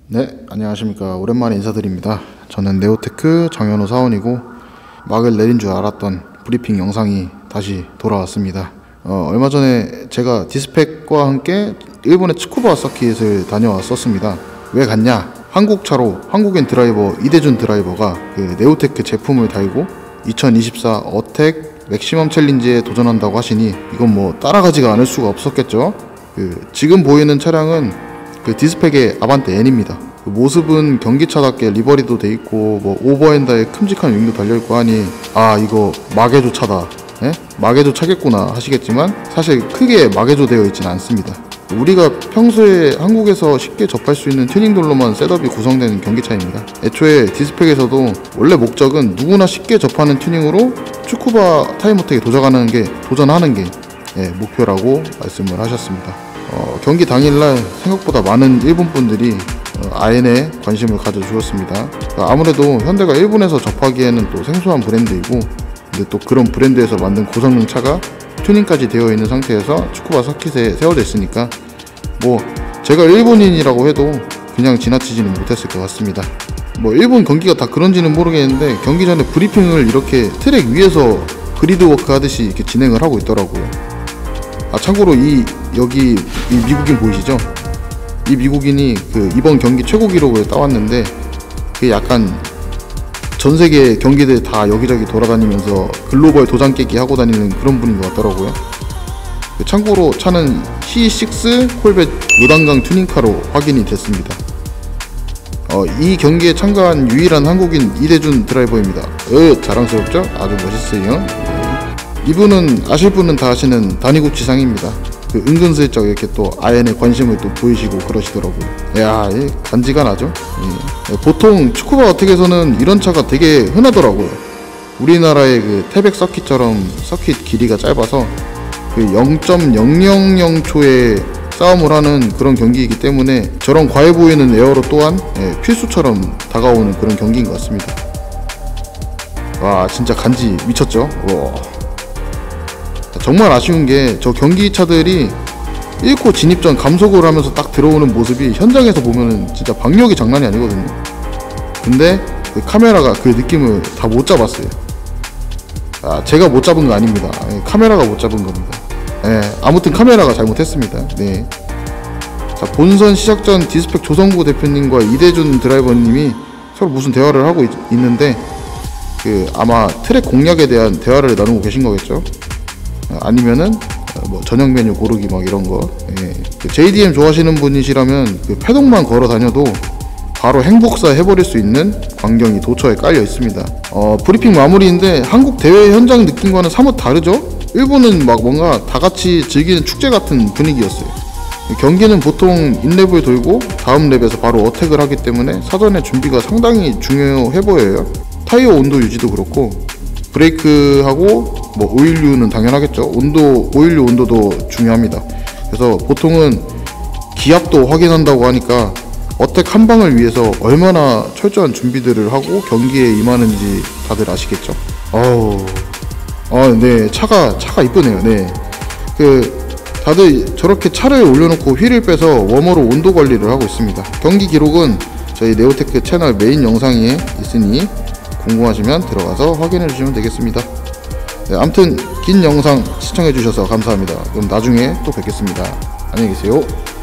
네, 안녕하십니까. 오랜만에 인사드립니다. 저는 네오테크 장현우 사원이고 막을 내린 줄 알았던 브리핑 영상이 다시 돌아왔습니다. 얼마 전에 제가 디스펙과 함께 일본의 츠쿠바 서킷을 다녀왔었습니다. 왜 갔냐? 한국 차로 한국인 드라이버 이대준 드라이버가 그 네오테크 제품을 달고 2024 어택 맥시멈 챌린지에 도전한다고 하시니 이건 뭐 따라가지가 않을 수가 없었겠죠. 지금 보이는 차량은 그 디스펙의 아반떼 N입니다. 그 모습은 경기차답게 리버리도 돼 있고 뭐 오버엔더에 큼직한 윙도 달려 있고 하니 아 이거 마개조 차다, 마개조 차겠구나 하시겠지만 사실 크게 마개조 되어 있지는 않습니다. 우리가 평소에 한국에서 쉽게 접할 수 있는 튜닝돌로만 셋업이 구성되는 경기차입니다. 애초에 디스펙에서도 원래 목적은 누구나 쉽게 접하는 튜닝으로 츠쿠바 타임어택에 도전하는 게 목표라고 말씀을 하셨습니다. 경기 당일날 생각보다 많은 일본 분들이 아엔에 관심을 가져주었습니다. 아무래도 현대가 일본에서 접하기에는 또 생소한 브랜드이고, 근데 또 그런 브랜드에서 만든 고성능 차가 튜닝까지 되어 있는 상태에서 츠쿠바 서킷에 세워져 있으니까 뭐 제가 일본인이라고 해도 그냥 지나치지는 못했을 것 같습니다. 뭐 일본 경기가 다 그런지는 모르겠는데 경기 전에 브리핑을 이렇게 트랙 위에서 그리드워크 하듯이 이렇게 진행을 하고 있더라고요. 참고로 여기 이 미국인 보이시죠? 이 미국인이 그 이번 경기 최고 기록을 따왔는데 그게 약간 전 세계 경기들 다 여기저기 돌아다니면서 글로벌 도장 깨기 하고 다니는 그런 분인 것 같더라고요. 참고로 차는 C6 콜벳 요단강 튜닝카로 확인이 됐습니다. 이 경기에 참가한 유일한 한국인 이대준 드라이버입니다. 자랑스럽죠? 아주 멋있어요. 이분은 아실 분은 다 아시는 다니구치상입니다. 은근슬쩍 이렇게 또 아엔에 관심을 또 보이시고 그러시더라고요. 야, 간지가 나죠? 보통 츠쿠바 어택에서는 이런 차가 되게 흔하더라고요. 우리나라의 그 태백 서킷처럼 서킷 길이가 짧아서 그 0.000초에 싸움을 하는 그런 경기이기 때문에 저런 과해 보이는 에어로 또한 필수처럼 다가오는 그런 경기인 것 같습니다. 와, 진짜 간지 미쳤죠? 정말 아쉬운 게 저 경기차들이 1코 진입 전 감속을 하면서 딱 들어오는 모습이 현장에서 보면은 진짜 박력이 장난이 아니거든요. 근데 그 카메라가 그 느낌을 다 못 잡았어요. 제가 못 잡은 거 아닙니다. 카메라가 못 잡은 겁니다. 아무튼 카메라가 잘못했습니다. 자, 본선 시작 전 디스펙 조성구 대표님과 이대준 드라이버님이 서로 무슨 대화를 하고 있는데 아마 트랙 공략에 대한 대화를 나누고 계신 거겠죠. 아니면은 뭐 저녁 메뉴 고르기 막 이런 거. JDM 좋아하시는 분이시라면 패독만 걸어 다녀도 바로 행복사 해버릴 수 있는 광경이 도처에 깔려 있습니다. 브리핑 마무리인데 한국 대회 현장 느낌과는 사뭇 다르죠? 일본은 막 뭔가 다 같이 즐기는 축제 같은 분위기였어요. 경기는 보통 인랩을 돌고 다음 랩에서 바로 어택을 하기 때문에 사전에 준비가 상당히 중요해 보여요. 타이어 온도 유지도 그렇고 브레이크하고 뭐 오일류는 당연하겠죠. 오일류 온도도 중요합니다. 그래서 보통은 기압도 확인한다고 하니까 어택 한 방을 위해서 얼마나 철저한 준비들을 하고 경기에 임하는지 다들 아시겠죠. 네, 차가 이쁘네요. 다들 저렇게 차를 올려놓고 휠을 빼서 웜어로 온도 관리를 하고 있습니다. 경기 기록은 저희 네오테크 채널 메인 영상에 있으니 궁금하시면 들어가서 확인해 주시면 되겠습니다. 아무튼 긴 영상 시청해 주셔서 감사합니다. 그럼 나중에 또 뵙겠습니다. 안녕히 계세요.